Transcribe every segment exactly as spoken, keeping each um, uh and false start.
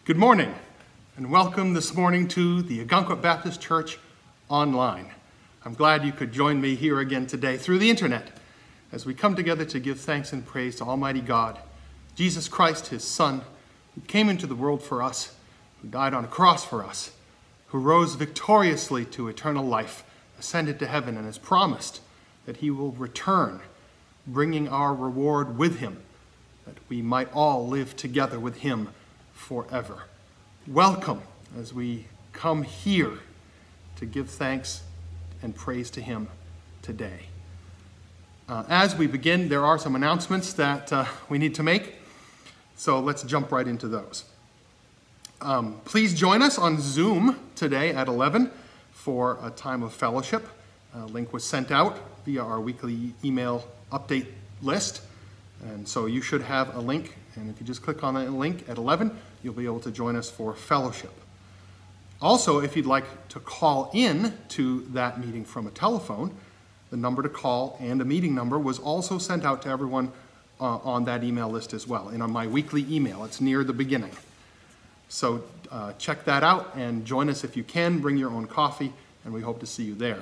Good morning, and welcome this morning to the Ogunquit Baptist Church online. I'm glad you could join me here again today through the internet as we come together to give thanks and praise to Almighty God, Jesus Christ, his Son, who came into the world for us, who died on a cross for us, who rose victoriously to eternal life, ascended to heaven, and has promised that he will return, bringing our reward with him, that we might all live together with him forever. Welcome as we come here to give thanks and praise to him today. Uh, as we begin, there are some announcements that uh, we need to make, so let's jump right into those. Um, please join us on Zoom today at eleven for a time of fellowship. A link was sent out via our weekly email update list, and so you should have a link, and if you just click on that link at eleven, you'll be able to join us for fellowship. Also, if you'd like to call in to that meeting from a telephone, the number to call and a meeting number was also sent out to everyone uh, on that email list as well, and on my weekly email. It's near the beginning. So uh, check that out and join us if you can. Bring your own coffee, and we hope to see you there.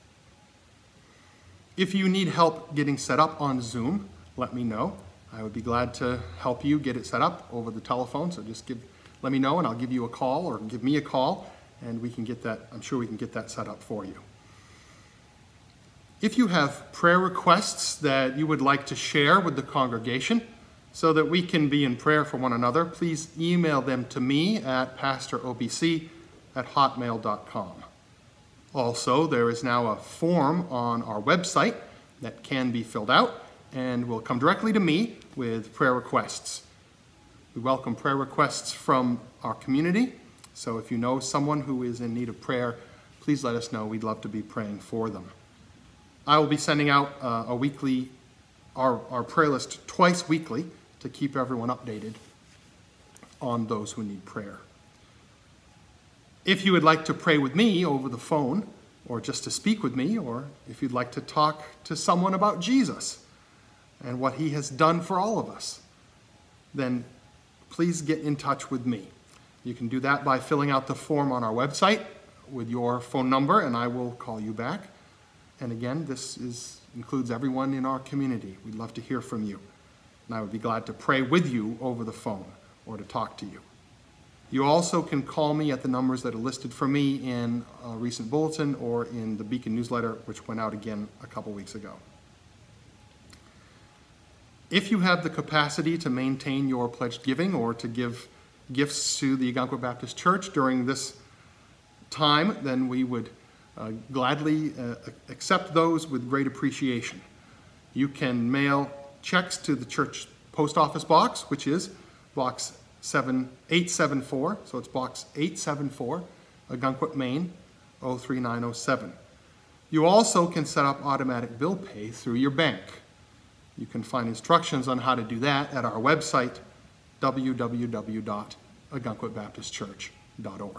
If you need help getting set up on Zoom, let me know. I would be glad to help you get it set up over the telephone. So just give, let me know, and I'll give you a call, or give me a call, and we can get that, I'm sure we can get that set up for you. If you have prayer requests that you would like to share with the congregation so that we can be in prayer for one another, please email them to me at pastor o b c at hotmail dot com. Also, there is now a form on our website that can be filled out and will come directly to me with prayer requests. We welcome prayer requests from our community, so if you know someone who is in need of prayer, please let us know. We'd love to be praying for them. I will be sending out uh, a weekly, our, our prayer list twice weekly to keep everyone updated on those who need prayer. If you would like to pray with me over the phone, or just to speak with me, or if you'd like to talk to someone about Jesus and what he has done for all of us, then please get in touch with me. You can do that by filling out the form on our website with your phone number, and I will call you back. And again, this is, includes everyone in our community. We'd love to hear from you. And I would be glad to pray with you over the phone or to talk to you. You also can call me at the numbers that are listed for me in a recent bulletin or in the Beacon newsletter, which went out again a couple weeks ago. If you have the capacity to maintain your pledged giving or to give gifts to the Ogunquit Baptist Church during this time, then we would uh, gladly uh, accept those with great appreciation. You can mail checks to the church post office box, which is box eight seven four, so it's box eight seven four, Ogunquit, Maine, oh three nine oh seven. You also can set up automatic bill pay through your bank. You can find instructions on how to do that at our website, w w w dot ogunquit baptist church dot org.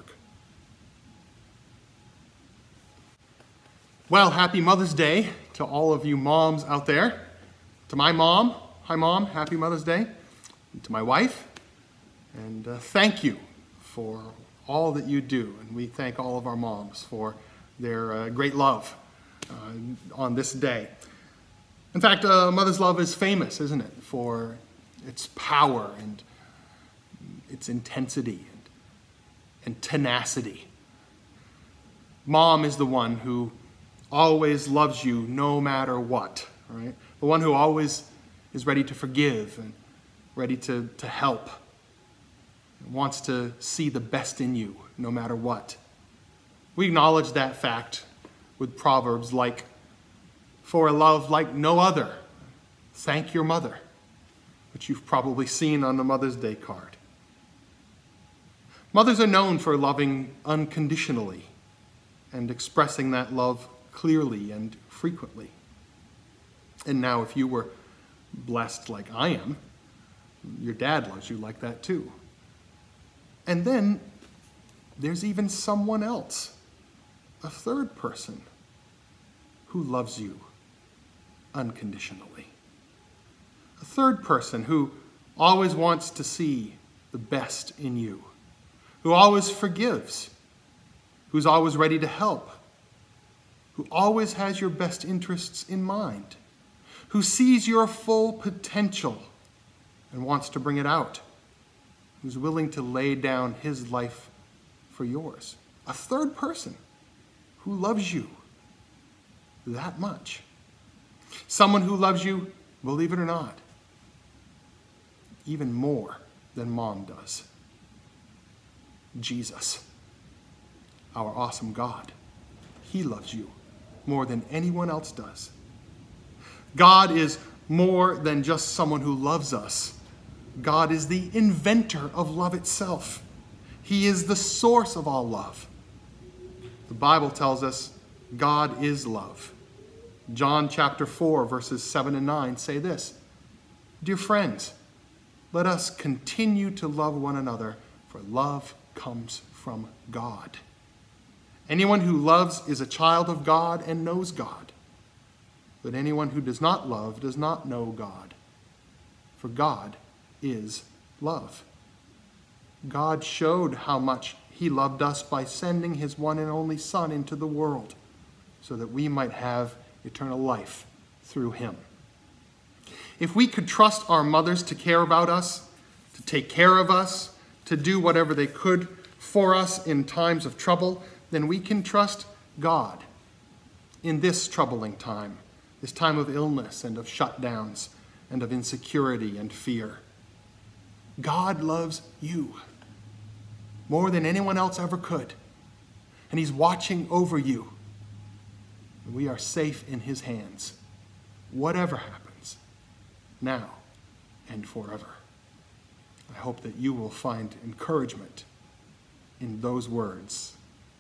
Well, happy Mother's Day to all of you moms out there. To my mom, hi Mom, happy Mother's Day. And to my wife, and uh, thank you for all that you do. And we thank all of our moms for their uh, great love uh, on this day. In fact, uh, mother's love is famous, isn't it, for its power and its intensity and, and tenacity. Mom is the one who always loves you no matter what, right? The one who always is ready to forgive and ready to, to help, and wants to see the best in you no matter what. We acknowledge that fact with proverbs like, "For a love like no other, thank your mother," which you've probably seen on the Mother's Day card. Mothers are known for loving unconditionally and expressing that love clearly and frequently. And now if you were blessed like I am, your dad loves you like that too. And then there's even someone else, a third person, who loves you unconditionally. A third person who always wants to see the best in you, who always forgives, who's always ready to help, who always has your best interests in mind, who sees your full potential and wants to bring it out, who's willing to lay down his life for yours. A third person who loves you that much. Someone who loves you, believe it or not, even more than mom does. Jesus, our awesome God. He loves you more than anyone else does. God is more than just someone who loves us. God is the inventor of love itself. He is the source of all love. The Bible tells us God is love. John chapter four, verses seven and nine say this, "Dear friends, let us continue to love one another, for love comes from God. Anyone who loves is a child of God and knows God. But anyone who does not love does not know God, for God is love." God showed how much he loved us by sending his one and only Son into the world so that we might have eternal life through him. If we could trust our mothers to care about us, to take care of us, to do whatever they could for us in times of trouble, then we can trust God in this troubling time, this time of illness and of shutdowns and of insecurity and fear. God loves you more than anyone else ever could, and he's watching over you. We are safe in his hands, whatever happens, now and forever. I hope that you will find encouragement in those words.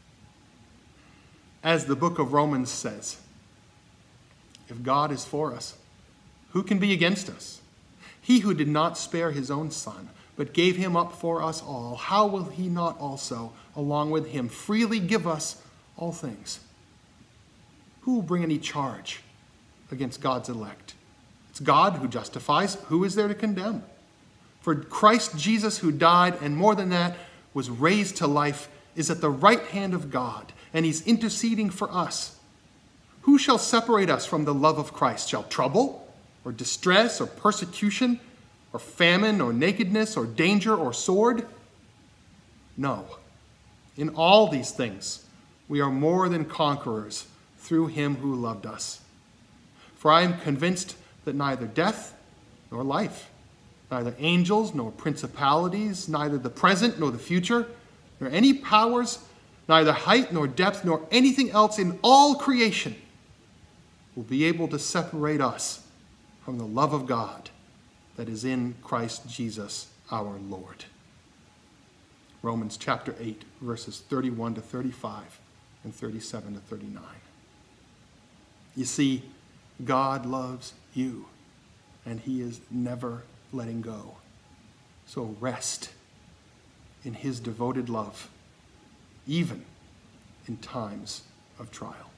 As the book of Romans says, if God is for us, who can be against us? He who did not spare his own Son, but gave him up for us all, how will he not also, along with him, freely give us all things? Who will bring any charge against God's elect? It's God who justifies. Who is there to condemn? For Christ Jesus, who died, and more than that, was raised to life, is at the right hand of God, and he's interceding for us. Who shall separate us from the love of Christ? Shall trouble, or distress, or persecution, or famine, or nakedness, or danger, or sword? No. In all these things, we are more than conquerors through him who loved us. For I am convinced that neither death nor life, neither angels nor principalities, neither the present nor the future, nor any powers, neither height nor depth, nor anything else in all creation will be able to separate us from the love of God that is in Christ Jesus our Lord. Romans chapter eight, verses thirty-one to thirty-five and thirty-seven to thirty-nine. You see, God loves you, and he is never letting go. So rest in his devoted love, even in times of trial.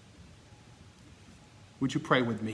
Would you pray with me?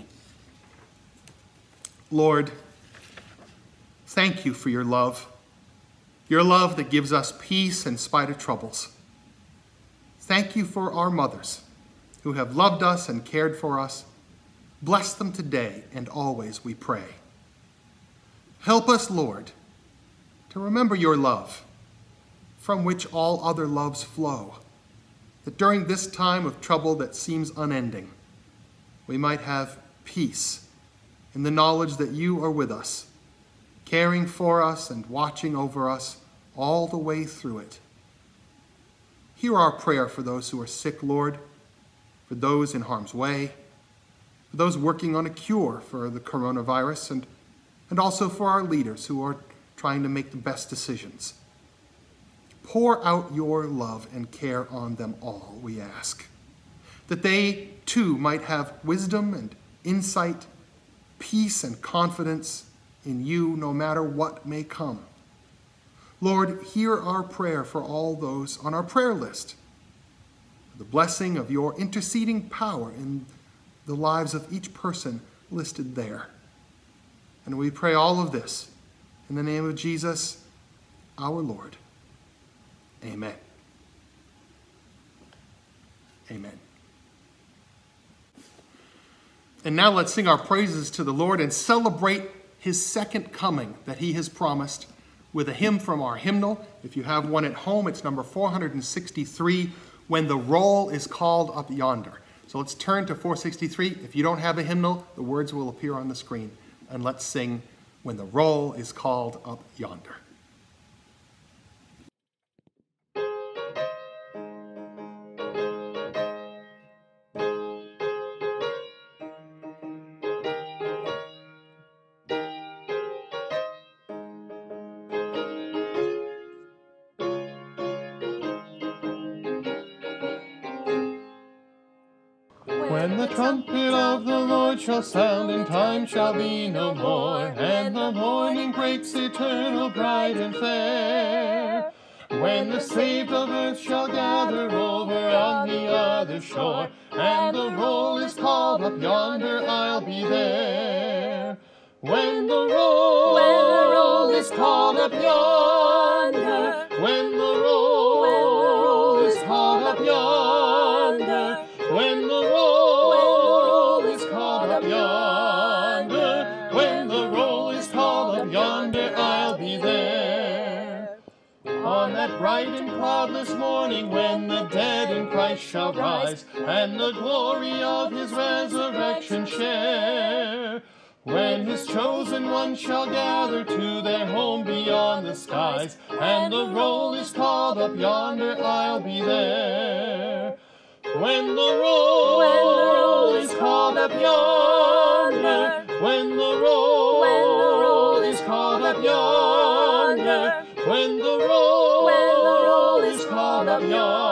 Lord, thank you for your love, your love that gives us peace in spite of troubles. Thank you for our mothers who have loved us and cared for us. Bless them today and always, we pray. Help us, Lord, to remember your love, from which all other loves flow, that during this time of trouble that seems unending, we might have peace in the knowledge that you are with us, caring for us and watching over us all the way through it. Hear our prayer for those who are sick, Lord, for those in harm's way, for those working on a cure for the coronavirus, and, and also for our leaders who are trying to make the best decisions. Pour out your love and care on them all, we ask, that they too might have wisdom and insight, peace and confidence in you no matter what may come. Lord, hear our prayer for all those on our prayer list, the blessing of your interceding power in the lives of each person listed there. And we pray all of this in the name of Jesus, our Lord. Amen. Amen. And now let's sing our praises to the Lord and celebrate his second coming that he has promised with a hymn from our hymnal. If you have one at home, it's number four hundred sixty-three, When the Roll is Called Up Yonder. So let's turn to four sixty-three. If you don't have a hymnal, the words will appear on the screen. And let's sing When the Roll is Called Up Yonder. When the trumpet of the Lord shall sound, and time shall be no more, and the morning breaks eternal, bright and fair. When the saved of earth shall gather over on the other shore, and the roll is called up yonder, I'll be there. When the roll, when the roll is called up yonder, when the roll, when the roll is called up yonder, when the roll is called up yonder, when the roll is called up yonder, I'll be there. On that bright and cloudless morning, when the dead in Christ shall rise, and the glory of his resurrection share, when his chosen ones shall gather to their home beyond the skies, and the roll is called up yonder, I'll be there. When the roll, when the roll is called up yonder, when the roll, when the roll is called up yonder, when the roll, when the roll is called up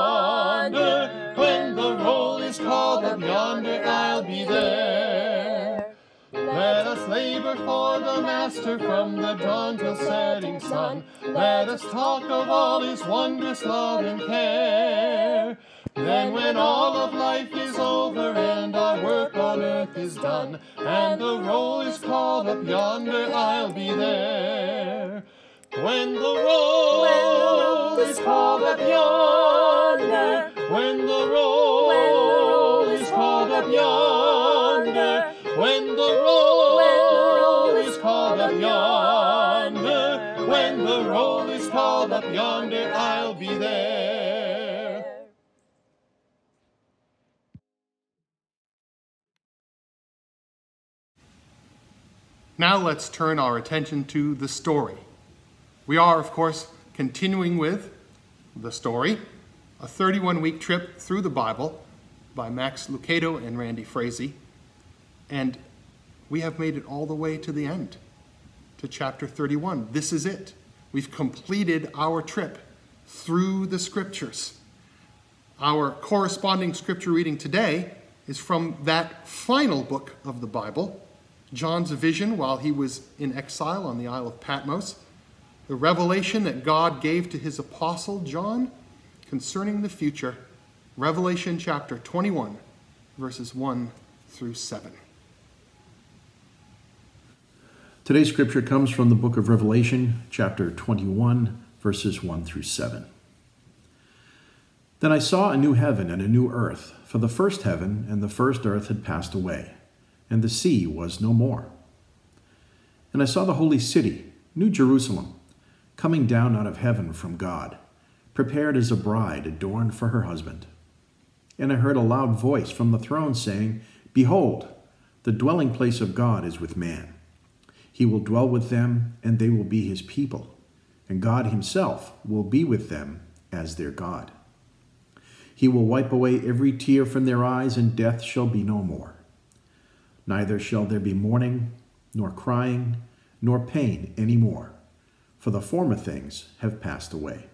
yonder, when the roll is called up yonder, I'll be there. Let us labor for the Master from the dawn till setting sun. Let us talk of all his wondrous love and care. Then when all of life is over and our work on earth is done, and the roll is called up yonder, I'll be there. When the roll, when the roll is called up yonder, when the roll, when the roll is called up yonder, when the roll, when the roll is called up yonder, when the roll is called up yonder, I'll be there. Now let's turn our attention to the story. We are, of course, continuing with the story, a thirty-one week trip through the Bible by Max Lucado and Randy Frazee. And we have made it all the way to the end, to chapter thirty-one. This is it. We've completed our trip through the scriptures. Our corresponding scripture reading today is from that final book of the Bible, John's vision while he was in exile on the Isle of Patmos, the revelation that God gave to his apostle John concerning the future, Revelation chapter twenty-one, verses one through seven. Today's scripture comes from the book of Revelation, chapter twenty-one, verses one through seven. Then I saw a new heaven and a new earth, for the first heaven and the first earth had passed away, and the sea was no more. And I saw the holy city, New Jerusalem, coming down out of heaven from God, prepared as a bride adorned for her husband. And I heard a loud voice from the throne saying, Behold, the dwelling place of God is with man. He will dwell with them, and they will be his people, and God himself will be with them as their God. He will wipe away every tear from their eyes, and death shall be no more. Neither shall there be mourning, nor crying, nor pain any more, for the former things have passed away.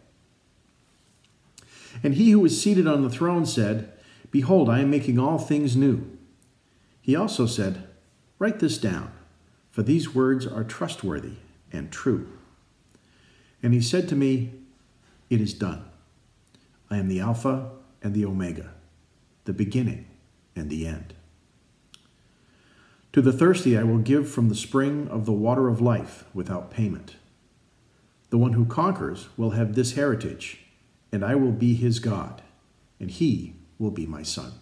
And he who was seated on the throne said, Behold, I am making all things new. He also said, Write this down, for these words are trustworthy and true. And he said to me, It is done. I am the Alpha and the Omega, the beginning and the end. To the thirsty I will give from the spring of the water of life without payment. The one who conquers will have this heritage, and I will be his God, and he will be my son.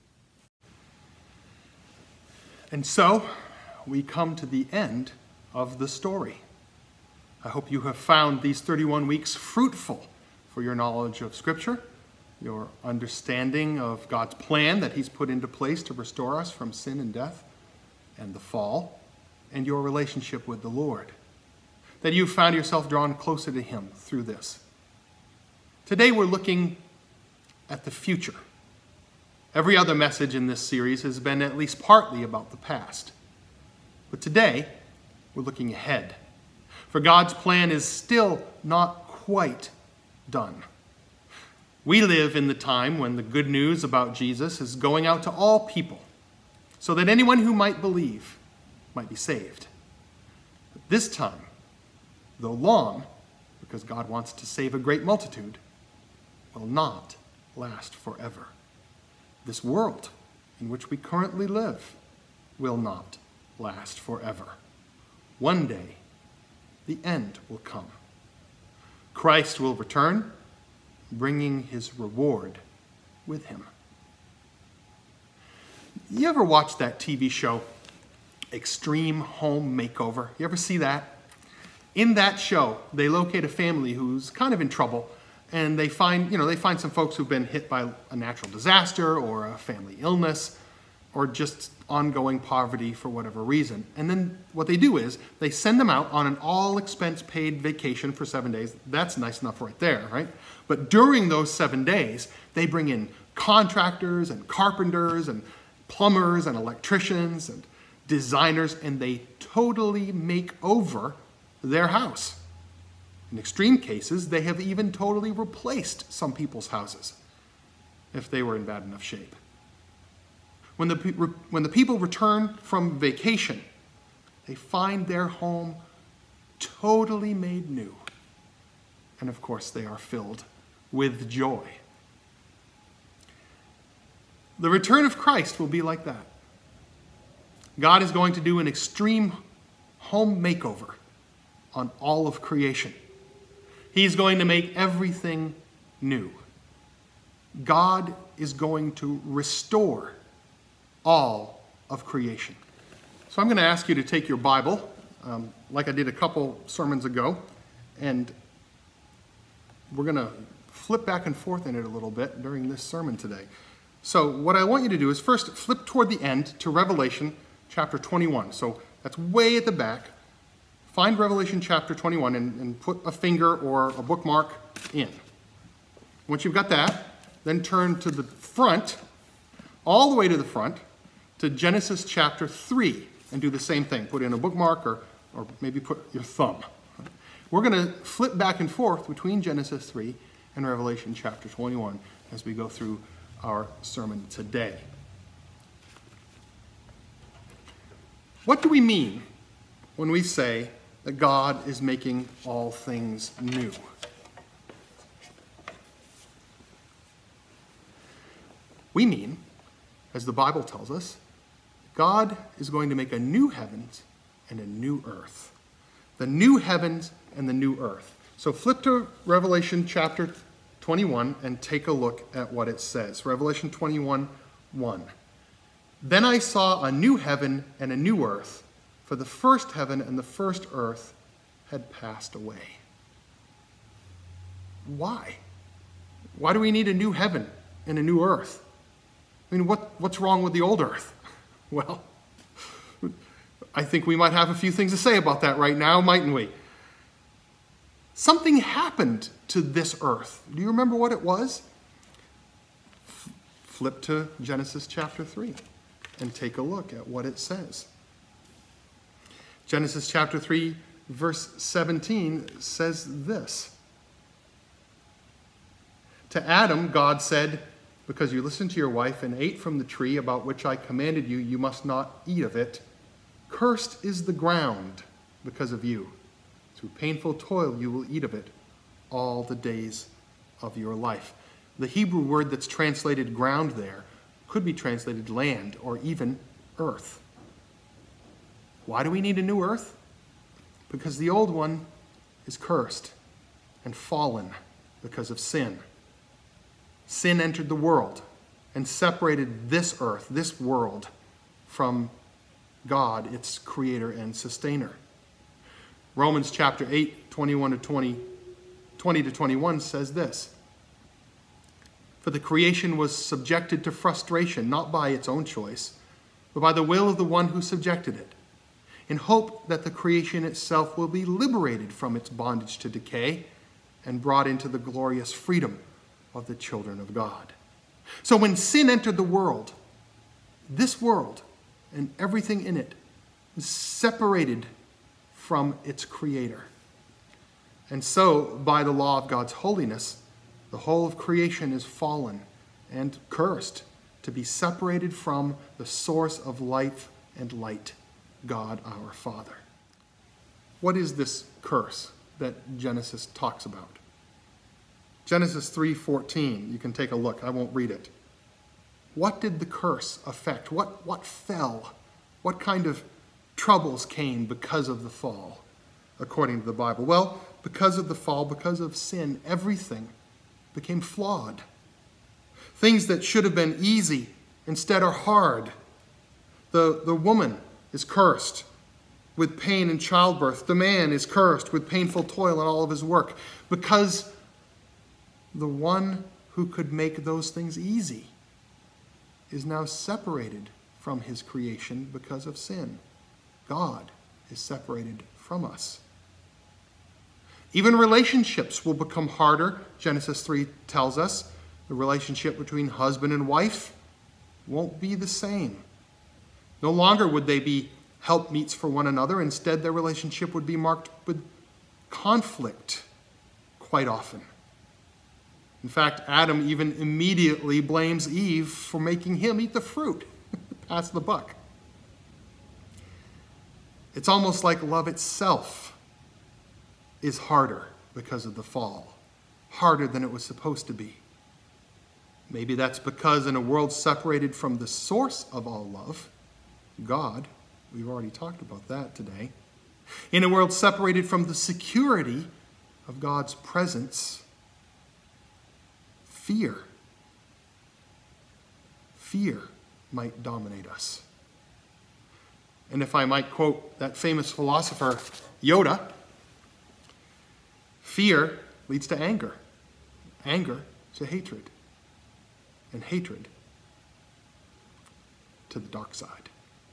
And so, we come to the end of the story. I hope you have found these thirty-one weeks fruitful for your knowledge of Scripture, your understanding of God's plan that he's put into place to restore us from sin and death and the fall, and your relationship with the Lord. That you've found yourself drawn closer to him through this. Today we're looking at the future. Every other message in this series has been at least partly about the past. But today, we're looking ahead. For God's plan is still not quite done. We live in the time when the good news about Jesus is going out to all people, so that anyone who might believe might be saved. But this time, though long, because God wants to save a great multitude, will not last forever. This world in which we currently live will not last forever. One day, the end will come. Christ will return, bringing his reward with him. You ever watch that T V show, Extreme Home Makeover? You ever see that? In that show, they locate a family who's kind of in trouble, and they find, you know, they find some folks who've been hit by a natural disaster or a family illness or just ongoing poverty for whatever reason. And then what they do is they send them out on an all-expense-paid vacation for seven days. That's nice enough right there, right? But during those seven days, they bring in contractors and carpenters and plumbers and electricians and designers, and they totally make over their house. In extreme cases, they have even totally replaced some people's houses if they were in bad enough shape. When the, when the people return from vacation, they find their home totally made new. And of course, they are filled with joy. The return of Christ will be like that. God is going to do an extreme home makeover on all of creation. He's going to make everything new. God is going to restore all of creation. So I'm going to ask you to take your Bible, um, like I did a couple sermons ago, and we're going to flip back and forth in it a little bit during this sermon today. So what I want you to do is first flip toward the end to Revelation chapter twenty-one. So that's way at the back. Find Revelation chapter twenty-one and, and put a finger or a bookmark in. Once you've got that, then turn to the front, all the way to the front, to Genesis chapter three, and do the same thing. Put in a bookmark or, or maybe put your thumb. We're going to flip back and forth between Genesis three and Revelation chapter twenty-one as we go through our sermon today. What do we mean when we say that God is making all things new? We mean, as the Bible tells us, God is going to make a new heavens and a new earth. The new heavens and the new earth. So flip to Revelation chapter twenty-one and take a look at what it says. Revelation twenty-one, one. Then I saw a new heaven and a new earth, for the first heaven and the first earth had passed away. Why? Why do we need a new heaven and a new earth? I mean, what, what's wrong with the old earth? Well, I think we might have a few things to say about that right now, mightn't we? Something happened to this earth. Do you remember what it was? F- flip to Genesis chapter three and take a look at what it says. Genesis chapter three, verse seventeen says this. To Adam, God said, because you listened to your wife and ate from the tree about which I commanded you, you must not eat of it. Cursed is the ground because of you. Through painful toil you will eat of it all the days of your life. The Hebrew word that's translated ground there could be translated land or even earth. Why do we need a new earth? Because the old one is cursed and fallen because of sin. sin entered the world and separated this earth, this world, from God, its creator and sustainer. Romans chapter eight, twenty-one to twenty, twenty to twenty-one says this: "For the creation was subjected to frustration, not by its own choice, but by the will of the one who subjected it, in hope that the creation itself will be liberated from its bondage to decay and brought into the glorious freedom of the children of God." So when sin entered the world, this world and everything in it was separated from its creator. And so, by the law of God's holiness, the whole of creation is fallen and cursed to be separated from the source of life and light, God our Father. What is this curse that Genesis talks about? Genesis three fourteen, you can take a look, I won't read it. What did the curse affect? What, what fell? What kind of troubles came because of the fall, according to the Bible? Well, because of the fall, because of sin, everything became flawed. Things that should have been easy instead are hard. The, the woman is cursed with pain in childbirth. The man is cursed with painful toil in all of his work, because the one who could make those things easy is now separated from his creation because of sin. God is separated from us. Even relationships will become harder. Genesis three tells us the relationship between husband and wife won't be the same. No longer would they be helpmeets for one another. Instead, their relationship would be marked with conflict quite often. In fact, Adam even immediately blames Eve for making him eat the fruit. Pass the buck. It's almost like love itself is harder because of the fall, harder than it was supposed to be. Maybe that's because in a world separated from the source of all love, God, we've already talked about that today, in a world separated from the security of God's presence, fear, fear might dominate us. And if I might quote that famous philosopher, Yoda, fear leads to anger, anger to hatred, and hatred to the dark side.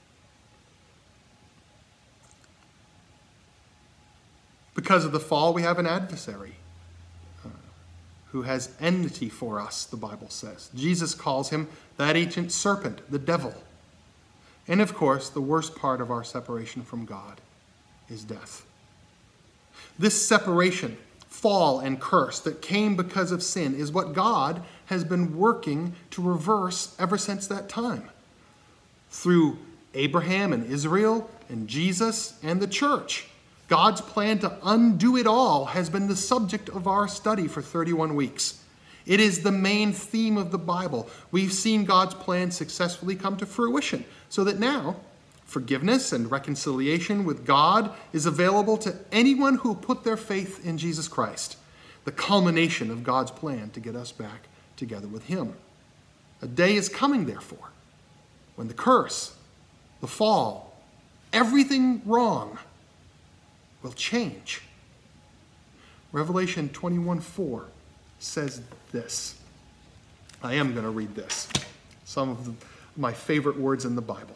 Because of the fall, we have an adversary uh, who has enmity for us, the Bible says. Jesus calls him that ancient serpent, the devil. And of course, the worst part of our separation from God is death. This separation, fall, and curse that came because of sin is what God has been working to reverse ever since that time. Through Abraham and Israel and Jesus and the church, God's plan to undo it all has been the subject of our study for thirty-one weeks. It is the main theme of the Bible. We've seen God's plan successfully come to fruition, so that now forgiveness and reconciliation with God is available to anyone who put their faith in Jesus Christ, the culmination of God's plan to get us back together with him. A day is coming, therefore, when the curse, the fall, everything wrong will change. Revelation twenty-one four says this. I am going to read this. Some of the, my favorite words in the Bible.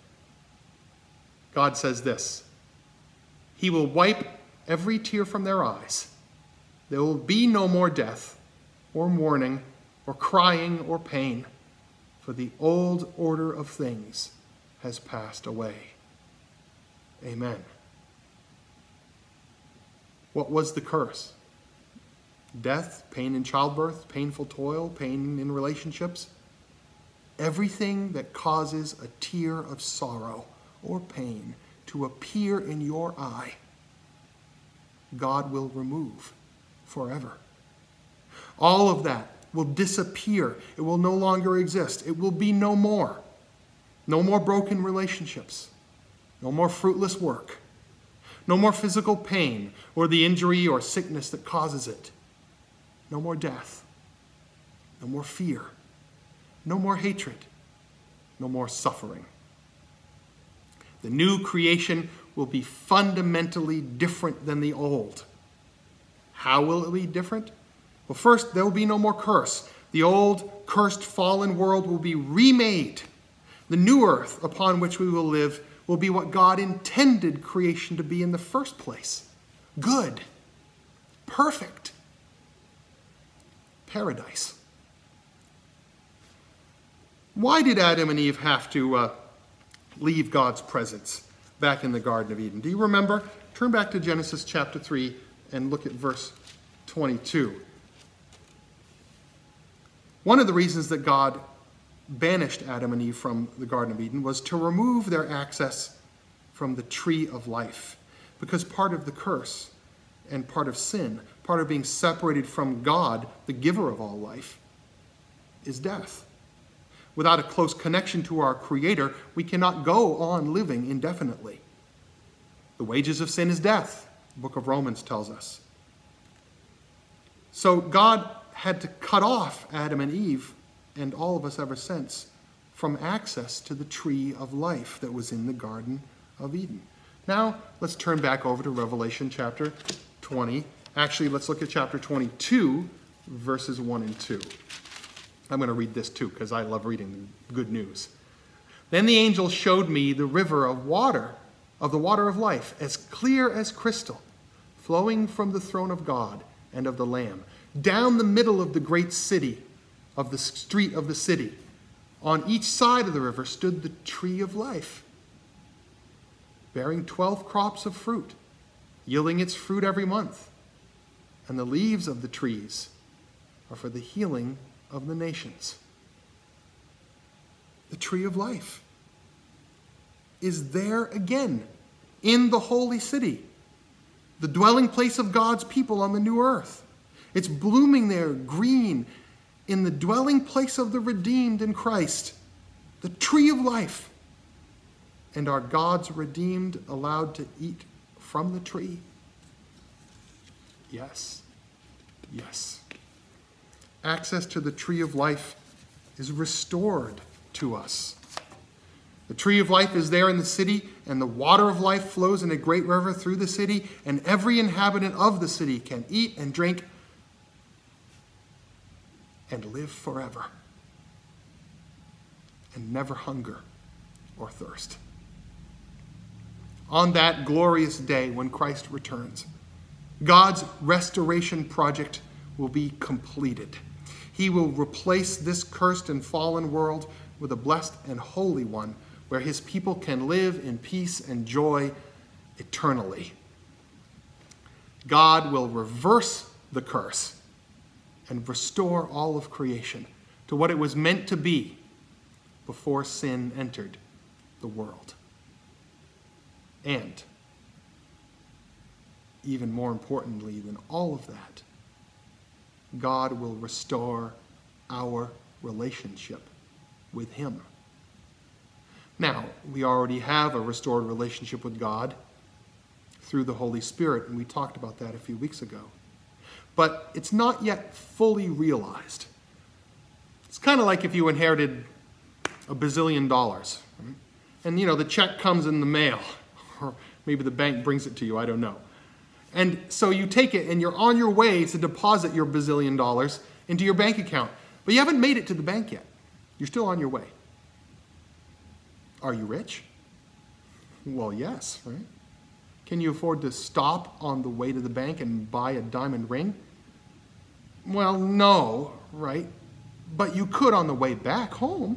God says this: "He will wipe every tear from their eyes. There will be no more death, or mourning, or crying, or pain, for the old order of things has passed away." Amen. What was the curse? Death, pain in childbirth, painful toil, pain in relationships. Everything that causes a tear of sorrow or pain to appear in your eye, God will remove forever. All of that will disappear. It will no longer exist. It will be no more. No more broken relationships. No more fruitless work. No more physical pain or the injury or sickness that causes it. No more death. no more fear, no more hatred, no more suffering. The new creation will be fundamentally different than the old. How will it be different? Well, first, there will be no more curse. The old, cursed, fallen world will be remade. The new earth upon which we will live will be what God intended creation to be in the first place. Good, perfect, paradise. Why did Adam and Eve have to uh, leave God's presence back in the Garden of Eden? Do you remember? Turn back to Genesis chapter three and look at verse twenty-two. One of the reasons that God banished Adam and Eve from the Garden of Eden was to remove their access from the tree of life. Because part of the curse and part of sin, part of being separated from God, the giver of all life, is death. Without a close connection to our Creator, we cannot go on living indefinitely. The wages of sin is death, the book of Romans tells us. So God had to cut off Adam and Eve, and all of us ever since, from access to the tree of life that was in the Garden of Eden. Now, let's turn back over to Revelation chapter twenty. Actually, let's look at chapter twenty-two, verses one and two. I'm going to read this too, because I love reading the good news. Then the angel showed me the river of water, of the water of life, as clear as crystal, flowing from the throne of God and of the Lamb, down the middle of the great city, of the street of the city. On each side of the river stood the tree of life, bearing twelve crops of fruit, yielding its fruit every month. And the leaves of the trees are for the healing of the nations. The tree of life is there again in the holy city, the dwelling place of God's people on the new earth. It's blooming there, green, in the dwelling place of the redeemed in Christ, the tree of life. And are God's redeemed allowed to eat from the tree? Yes. Yes. Access to the tree of life is restored to us. The tree of life is there in the city, and the water of life flows in a great river through the city, and every inhabitant of the city can eat and drink and live forever and never hunger or thirst. On that glorious day when Christ returns, God's restoration project will be completed. He will replace this cursed and fallen world with a blessed and holy one where his people can live in peace and joy eternally. God will reverse the curse and restore all of creation to what it was meant to be before sin entered the world. And, even more importantly than all of that, God will restore our relationship with him. Now, we already have a restored relationship with God through the Holy Spirit, and we talked about that a few weeks ago. But it's not yet fully realized. It's kind of like if you inherited a bazillion dollars, right? And, you know, the check comes in the mail, or maybe the bank brings it to you, I don't know. And so you take it and you're on your way to deposit your bazillion dollars into your bank account. But you haven't made it to the bank yet. You're still on your way. Are you rich? Well, yes, right? Can you afford to stop on the way to the bank and buy a diamond ring? Well, no, right? But you could on the way back home.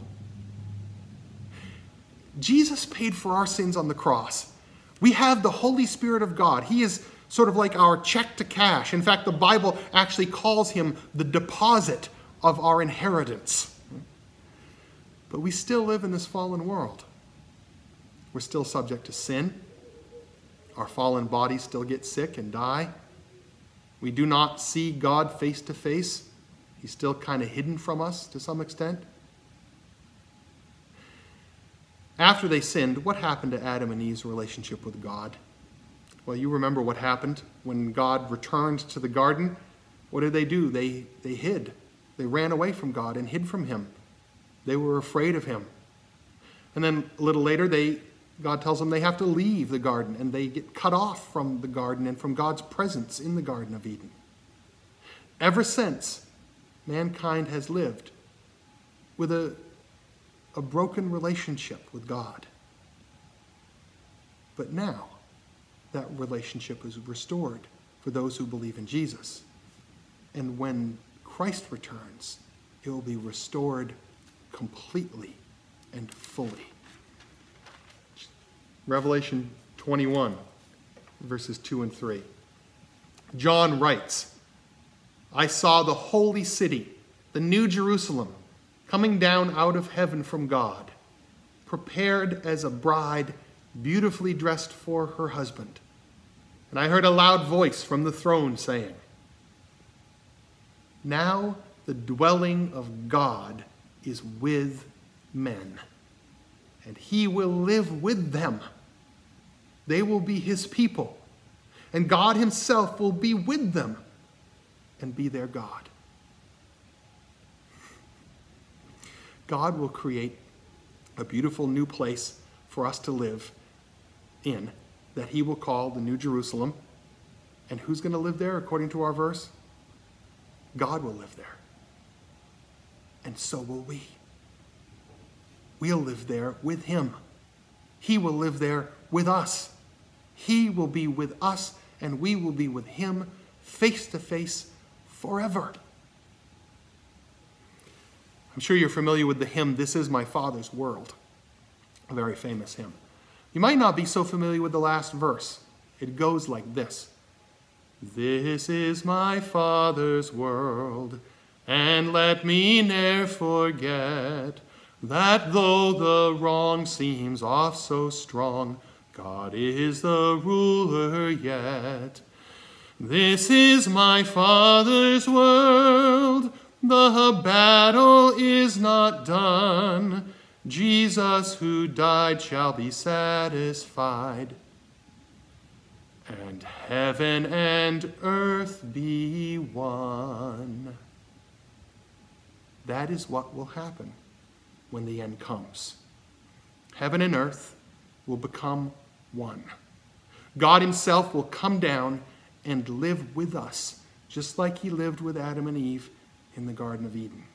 Jesus paid for our sins on the cross. We have the Holy Spirit of God. He is sort of like our check to cash. In fact, the Bible actually calls him the deposit of our inheritance. But we still live in this fallen world. We're still subject to sin. Our fallen bodies still get sick and die. We do not see God face to face. He's still kind of hidden from us to some extent. After they sinned, what happened to Adam and Eve's relationship with God? Well, you remember what happened when God returned to the garden. What did they do? They, they hid. They ran away from God and hid from him. They were afraid of him. And then a little later, they, God tells them they have to leave the garden, and they get cut off from the garden and from God's presence in the Garden of Eden. Ever since, mankind has lived with a, a broken relationship with God. But now, that relationship is restored for those who believe in Jesus. And when Christ returns, it will be restored completely and fully. Revelation twenty-one, verses two and three. John writes, I saw the holy city, the new Jerusalem, coming down out of heaven from God, prepared as a bride beautifully dressed for her husband. And I heard a loud voice from the throne saying, now the dwelling of God is with men, and he will live with them. They will be his people, and God himself will be with them and be their God. God will create a beautiful new place for us to live in that he will call the New Jerusalem. And who's going to live there according to our verse? God will live there. And so will we. We'll live there with him. He will live there with us. He will be with us, and we will be with him face to face forever. I'm sure you're familiar with the hymn, This Is My Father's World, a very famous hymn. You might not be so familiar with the last verse. It goes like this. This is my Father's world, and let me ne'er forget that though the wrong seems oft so strong, God is the ruler yet. This is my Father's world, the battle is not done. Jesus who died shall be satisfied, and heaven and earth be one. That is what will happen when the end comes. Heaven and earth will become one. God himself will come down and live with us, just like he lived with Adam and Eve in the Garden of Eden.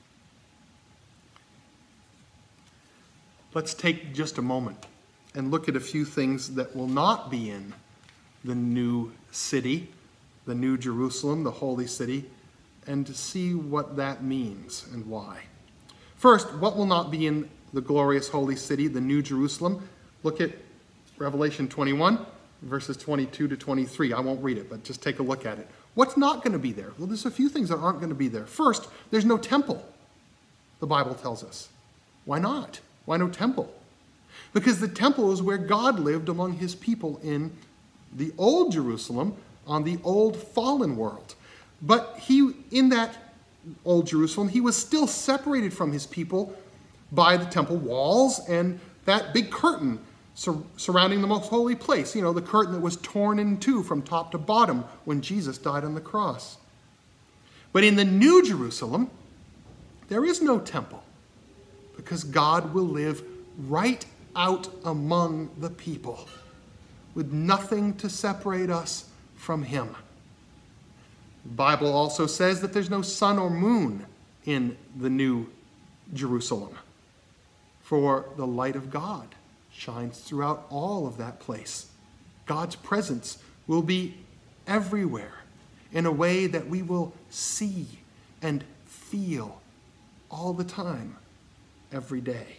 Let's take just a moment and look at a few things that will not be in the new city, the new Jerusalem, the holy city, and to see what that means and why. First, what will not be in the glorious holy city, the new Jerusalem? Look at Revelation twenty-one, verses twenty-two to twenty-three. I won't read it, but just take a look at it. What's not going to be there? Well, there's a few things that aren't going to be there. First, there's no temple, the Bible tells us. Why not? Why no temple? Because the temple is where God lived among his people in the old Jerusalem, on the old fallen world. But he, in that old Jerusalem, he was still separated from his people by the temple walls and that big curtain sur- surrounding the most holy place. You know, the curtain that was torn in two from top to bottom when Jesus died on the cross. But in the new Jerusalem, there is no temple, because God will live right out among the people with nothing to separate us from him. The Bible also says that there's no sun or moon in the new Jerusalem, for the light of God shines throughout all of that place. God's presence will be everywhere in a way that we will see and feel all the time, every day.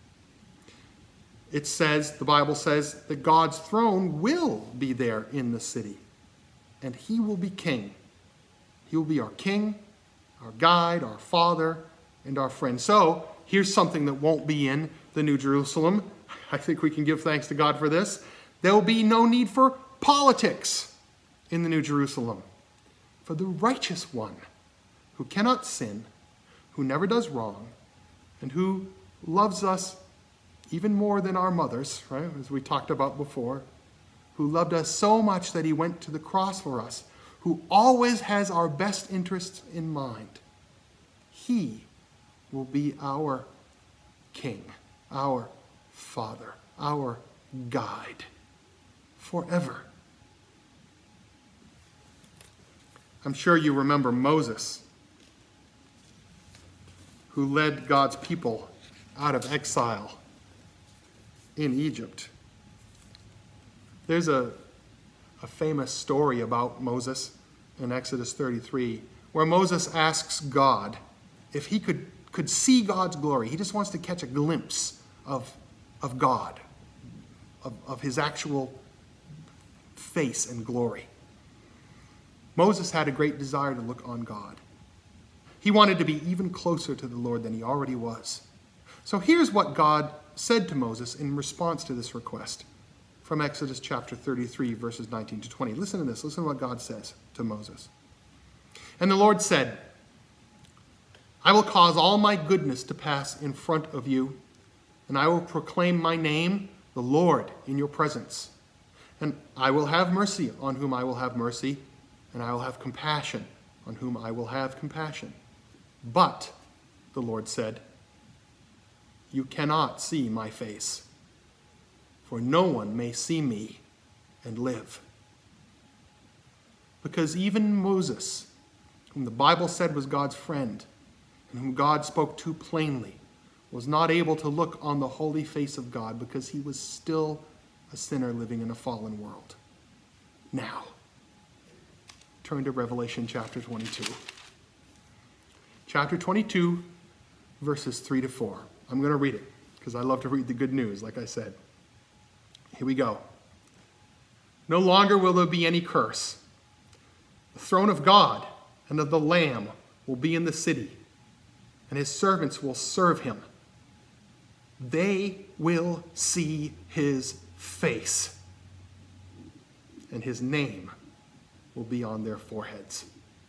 It says, the Bible says, that God's throne will be there in the city, and he will be king. He will be our king, our guide, our father, and our friend. So, here's something that won't be in the New Jerusalem. I think we can give thanks to God for this. There will be no need for politics in the New Jerusalem. For the righteous one, who cannot sin, who never does wrong, and who loves us even more than our mothers, right, as we talked about before, who loved us so much that he went to the cross for us, who always has our best interests in mind. he will be our King, our Father, our guide forever. I'm sure you remember Moses, who led God's people out of exile in Egypt. There's a, a famous story about Moses in Exodus thirty-three, where Moses asks God if he could, could see God's glory. He just wants to catch a glimpse of, of God, of, of his actual face and glory. Moses had a great desire to look on God. He wanted to be even closer to the Lord than he already was. So here's what God said to Moses in response to this request from Exodus chapter thirty-three, verses nineteen to twenty. Listen to this. Listen to what God says to Moses. And the Lord said, I will cause all my goodness to pass in front of you, and I will proclaim my name, the Lord, in your presence. And I will have mercy on whom I will have mercy, and I will have compassion on whom I will have compassion. But, the Lord said, you cannot see my face, for no one may see me and live. Because even Moses, whom the Bible said was God's friend, and whom God spoke to plainly, was not able to look on the holy face of God because he was still a sinner living in a fallen world. Now, turn to Revelation chapter twenty-two. Chapter twenty-two, verses three to four. I'm going to read it because I love to read the good news, like I said. Here we go. No longer will there be any curse. The throne of God and of the Lamb will be in the city, and his servants will serve him. They will see his face, and his name will be on their foreheads.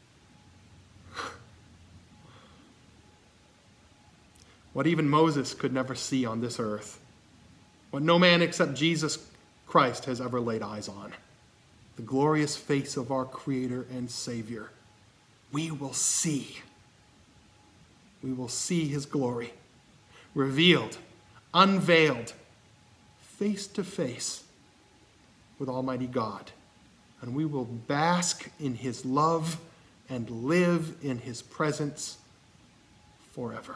What even Moses could never see on this earth, what no man except Jesus Christ has ever laid eyes on, the glorious face of our Creator and Savior, we will see. We will see his glory, revealed, unveiled, face to face with Almighty God. And we will bask in his love and live in his presence forever.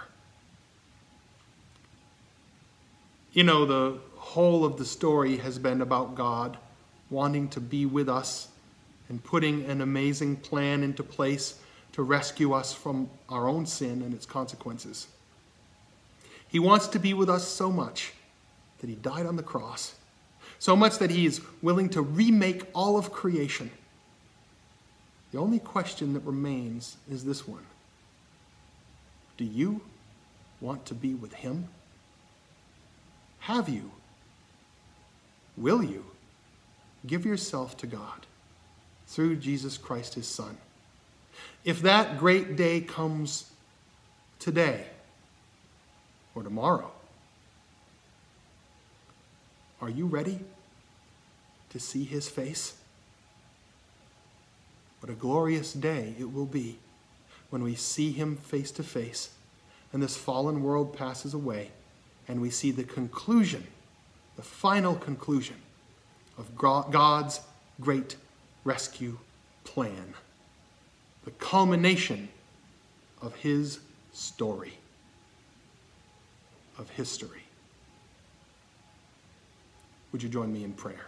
You know, the whole of the story has been about God wanting to be with us and putting an amazing plan into place to rescue us from our own sin and its consequences. He wants to be with us so much that he died on the cross, so much that he is willing to remake all of creation. The only question that remains is this one. Do you want to be with him? Have you? Will you give yourself to God through Jesus Christ, his Son? If that great day comes today or tomorrow, are you ready to see his face? What a glorious day it will be when we see him face to face and this fallen world passes away and we see the conclusion, the final conclusion of God's great rescue plan, the culmination of his story, of history. Would you join me in prayer?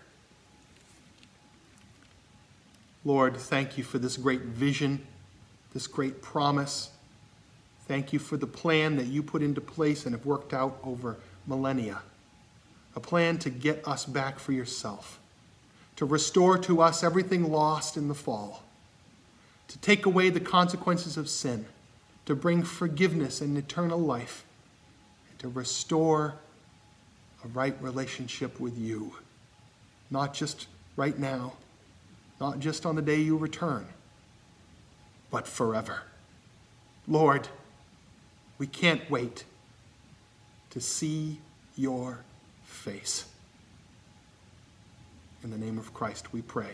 Lord, thank you for this great vision, this great promise. Thank you for the plan that you put into place and have worked out over millennia. A plan to get us back for yourself, to restore to us everything lost in the fall, to take away the consequences of sin, to bring forgiveness and eternal life, and to restore a right relationship with you, not just right now, not just on the day you return, but forever. Lord, we can't wait to see your face. In the name of Christ we pray.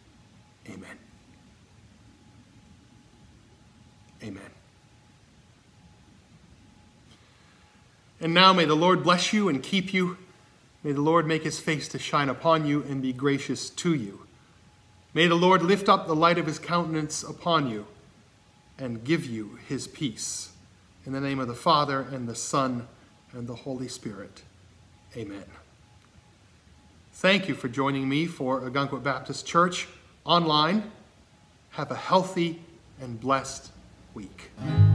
Amen. Amen. And now may the Lord bless you and keep you. May the Lord make his face to shine upon you and be gracious to you. May the Lord lift up the light of his countenance upon you and give you his peace. In the name of the Father, and the Son, and the Holy Spirit. Amen. Thank you for joining me for Ogunquit Baptist Church online. Have a healthy and blessed week.